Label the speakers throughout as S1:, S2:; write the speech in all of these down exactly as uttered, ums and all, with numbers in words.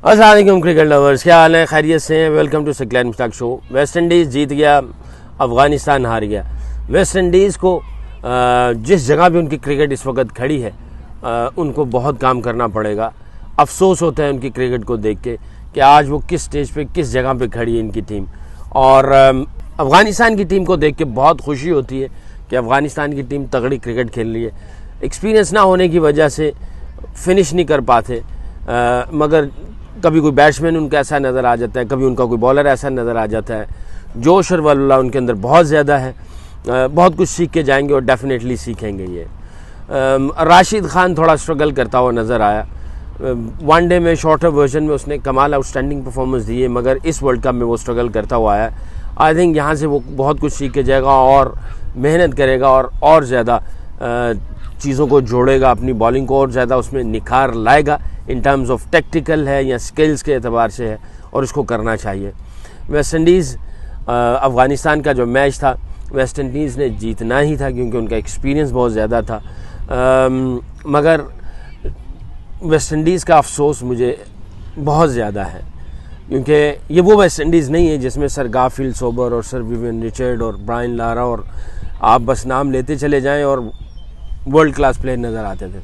S1: अस्सलाम वालेकुम cricket lovers, क्या हाल है? खैरियत से हैं? Welcome to Saqlain Mushtaq show. West Indies जीत गया, अफ़गानिस्तान हार गया। वेस्ट इंडीज़ को जिस जगह भी उनकी क्रिकेट इस वक्त खड़ी है उनको बहुत काम करना पड़ेगा। अफसोस होता है उनकी क्रिकेट को देख के कि आज वो किस स्टेज पे किस जगह पे खड़ी है इनकी टीम। और अफ़गानिस्तान की टीम को देख के बहुत खुशी होती है कि अफ़गानिस्तान की टीम तगड़ी क्रिकेट खेल रही है। एक्सपीरियंस ना होने की वजह से फिनिश नहीं कर पाते, आ, मगर कभी कोई बैट्समैन उनका ऐसा नज़र आ जाता है, कभी उनका कोई बॉलर ऐसा नज़र आ जाता है। जोश और वल्ला उनके अंदर बहुत ज़्यादा है। आ, बहुत कुछ सीख के जाएंगे और डेफिनेटली सीखेंगे ये। राशिद खान थोड़ा स्ट्रगल करता हुआ नज़र आया। वनडे में शॉर्टर वर्जन में उसने कमाल आउटस्टैंडिंग परफॉर्मेंस दी है, मगर इस वर्ल्ड कप में वो स्ट्रगल करता हुआ आया। आई थिंक यहाँ से वो बहुत कुछ सीख के जाएगा और मेहनत करेगा और और ज़्यादा चीज़ों को जोड़ेगा, अपनी बॉलिंग को और ज़्यादा उसमें निखार लाएगा। इन टर्म्स ऑफ टेक्टिकल है या स्किल्स के एतबार से है, और इसको करना चाहिए। वेस्ट इंडीज़ अफ़गानिस्तान का जो मैच था, वेस्ट इंडीज़ ने जीतना ही था क्योंकि उनका एक्सपीरियंस बहुत ज़्यादा था। आ, मगर वेस्ट इंडीज़ का अफसोस मुझे बहुत ज़्यादा है क्योंकि ये वो वेस्ट इंडीज़ नहीं है जिसमें सर गारफील्ड सोबर और सर विवियन रिचर्ड और ब्रायन लारा और आप बस नाम लेते चले जाएं और वर्ल्ड क्लास प्लेयर नज़र आते थे।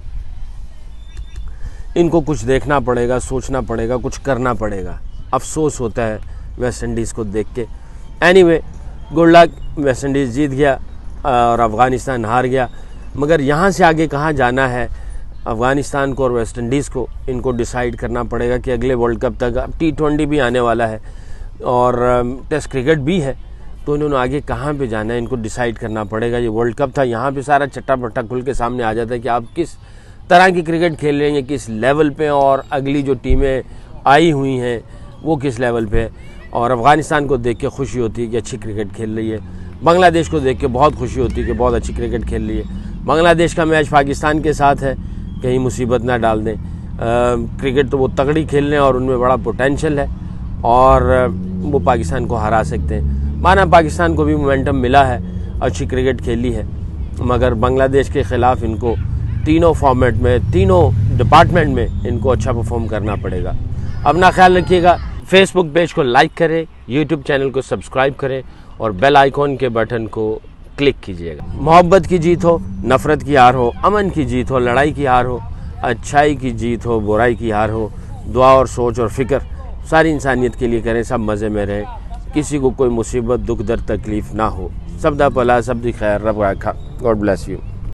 S1: इनको कुछ देखना पड़ेगा, सोचना पड़ेगा, कुछ करना पड़ेगा। अफसोस होता है वेस्ट इंडीज़ को देख के। Anyway, good luck. West Indies जीत गया और अफ़गानिस्तान हार गया, मगर यहाँ से आगे कहाँ जाना है अफ़गानिस्तान को और वेस्ट इंडीज़ को, इनको डिसाइड करना पड़ेगा कि अगले वर्ल्ड कप तक, अब टी ट्वेंटी भी आने वाला है और टेस्ट क्रिकेट भी है, तो इन्होंने आगे कहाँ पे जाना है इनको डिसाइड करना पड़ेगा। ये वर्ल्ड कप था, यहाँ पे सारा चट्टा पट्टा खुल के सामने आ जाता है कि आप किस तरह की क्रिकेट खेल रहे हैं, किस लेवल पे, और अगली जो टीमें आई हुई हैं वो किस लेवल पे है। और अफ़गानिस्तान को देख के खुशी होती है कि अच्छी क्रिकेट खेल रही है। बांग्लादेश को देख के बहुत खुशी होती है कि बहुत अच्छी क्रिकेट खेल रही है। बांग्लादेश का मैच पाकिस्तान के साथ है, कहीं मुसीबत ना डाल दें। क्रिकेट तो वो तगड़ी खेल रहे हैं और उनमें बड़ा पोटेंशियल है और वो पाकिस्तान को हरा सकते हैं। माना पाकिस्तान को भी मोमेंटम मिला है, अच्छी क्रिकेट खेली है, मगर बांग्लादेश के ख़िलाफ़ इनको तीनों फॉर्मेट में, तीनों डिपार्टमेंट में इनको अच्छा परफॉर्म करना पड़ेगा। अपना ख्याल रखिएगा। फेसबुक पेज को लाइक करें, यूट्यूब चैनल को सब्सक्राइब करें और बेल आइकॉन के बटन को क्लिक कीजिएगा। मोहब्बत की जीत हो, नफ़रत की हार हो, अमन की जीत हो, लड़ाई की हार हो, अच्छाई की जीत हो, बुराई की हार हो, दुआ और सोच और फ़िक्र सारी इंसानियत के लिए करें। सब मज़े में रहें, किसी को कोई मुसीबत, दुख, दर्द, तकलीफ़ ना हो। सब दा भला, सब दी खैर, रब रखा। God bless you.